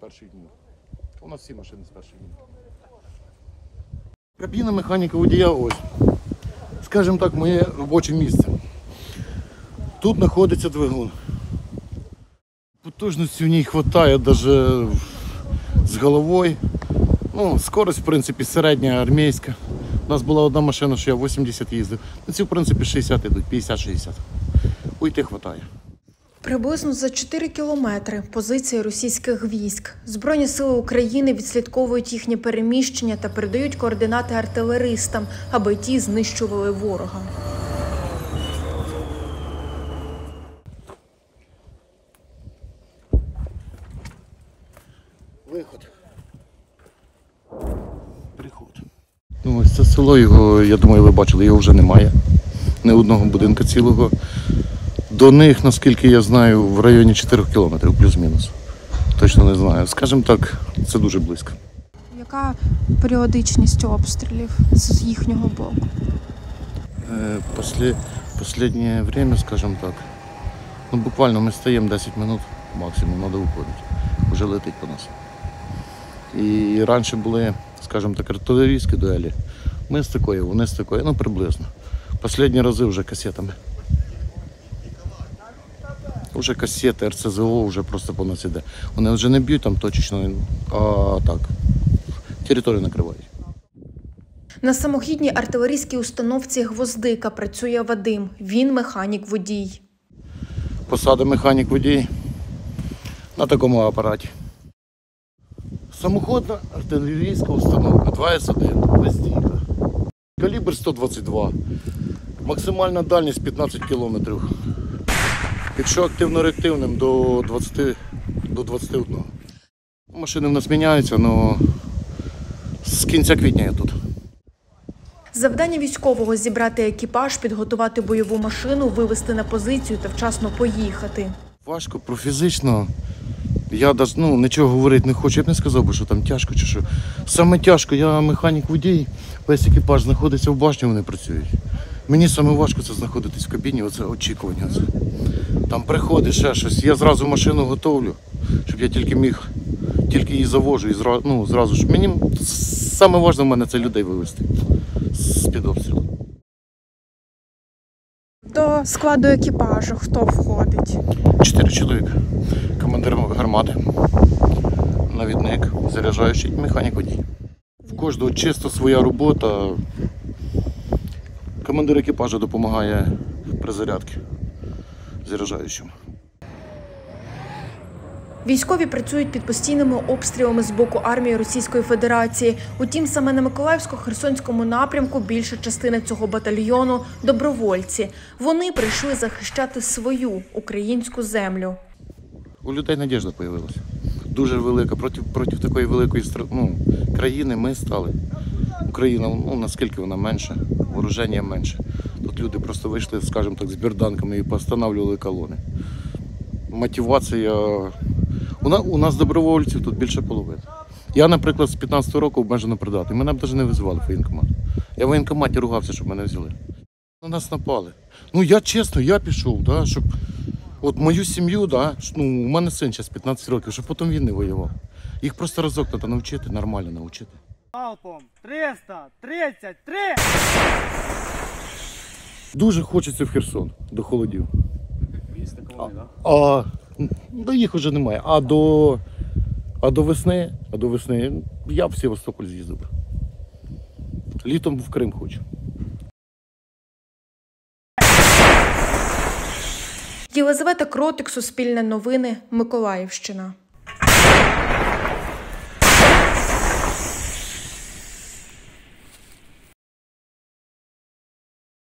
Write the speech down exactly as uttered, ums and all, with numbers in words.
перших днів. У нас всі машини з перших днів. Кабіна механіка водія ось. Скажімо так, моє робоче місце. Тут знаходиться двигун. Потужності в ній вистачає навіть з головою. Ну, скорость, в принципі, середня армійська. У нас була одна машина, що я вісімдесят їздив. На ці, в принципі, шістдесят йдуть, п'ятдесят-шістдесят. Уйти вистачає. Приблизно за чотири кілометри позиції російських військ. Збройні сили України відслідковують їхнє переміщення та передають координати артилеристам, аби ті знищували ворога. Виход. Приход. Ну, ось це село, його, я думаю, ви бачили, його вже немає. Ні одного будинку цілого. До них, наскільки я знаю, в районі чотирьох кілометрів, плюс-мінус. Точно не знаю. Скажімо так, це дуже близько. Яка періодичність обстрілів з їхнього боку? Е, після, останнє время, скажімо так, ну, буквально ми стоїмо десять минут, максимум, треба виходити. Вже летить по нас. І раніше були, скажімо так, артилерійські дуелі. Ми з такою, вони з такою, ну приблизно. Останні рази вже касетами. Вже касети, ер це зе о вже просто по нас іде. Вони вже не б'ють там точечно, а так, територію накривають. На самохідній артилерійській установці «Гвоздика» працює Вадим. Він механік-водій. Посада механік-водій на такому апараті. Самоходна артилерійська установка два ес один, «Гвоздика». Калібр сто двадцять два. Максимальна дальність п'ятнадцять кілометрів. Якщо активно-реактивним до двадцяти, до двадцяти одного. Машини в нас міняються, але з кінця квітня я тут. Завдання військового – зібрати екіпаж, підготувати бойову машину, вивезти на позицію та вчасно поїхати. Важко, профізично. Я навіть, ну, нічого говорити не хочу. Я б не сказав, що там тяжко чи що. Саме тяжко, я механік-водій, весь екіпаж знаходиться в башні, вони працюють. Мені саме важко це знаходитись в кабіні, оце очікування. Це. Там приходить ще щось, я зразу машину готовлю, щоб я тільки міг, тільки її завожу і зразу, ну, зразу ж. Мені саме важливе в мене це людей вивезти з-під обстрілу. До складу екіпажу хто входить? Чотири чоловіка. Командир гармати, навідник, заряджаючий, механік-водій. В кожного чисто своя робота. Командир екіпажу допомагає при зарядці заряджаючим. Військові працюють під постійними обстрілами з боку армії Російської Федерації. Утім, саме на Миколаївсько-Херсонському напрямку більша частина цього батальйону – добровольці. Вони прийшли захищати свою українську землю. У людей надіжда з'явилася. Дуже велика. Проти, проти такої великої ну, країни ми стали. Україна, ну, наскільки вона менша, вооруження менше. Тут люди просто вийшли, скажімо так, з берданками і постановлювали колони. Мотивація... У нас, у нас добровольців тут більше половини. Я, наприклад, з п'ятнадцятого року обмежено придатний. Мене б навіть не визивали в воєнкомат. Я в воєнкоматі ругався, щоб мене взяли. На нас напали. Ну, я чесно, я пішов, да, щоб от мою сім'ю, да, ну, у мене син зараз п'ятнадцять років, щоб потім він не воював. Їх просто разок треба навчити, нормально навчити. Залпом триста тридцять три! Дуже хочеться в Херсон, до холодів. Місто колони, так? А, до їх вже немає. А до, а до весни, а до весни я в Севастополь з'їздив. Літом в Крим хочу. Єлизавета Кротик, Суспільне новини, Миколаївщина.